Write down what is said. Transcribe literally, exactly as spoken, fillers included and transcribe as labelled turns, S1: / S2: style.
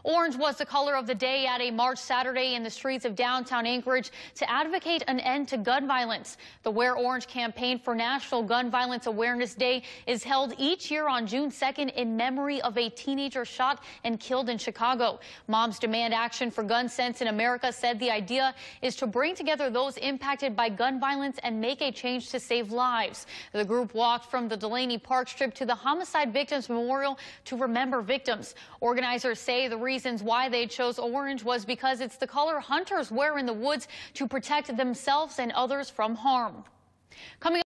S1: Orange was the color of the day at a march Saturday in the streets of downtown Anchorage to advocate an end to gun violence. The Wear Orange campaign for National Gun Violence Awareness Day is held each year on June second in memory of a teenager shot and killed in Chicago. Moms Demand Action for Gun Sense in America said the idea is to bring together those impacted by gun violence and make a change to save lives. The group walked from the Delaney Park Strip to the Homicide Victims Memorial to remember victims. Organizers say the reasons why they chose orange was because it's the color hunters wear in the woods to protect themselves and others from harm. Coming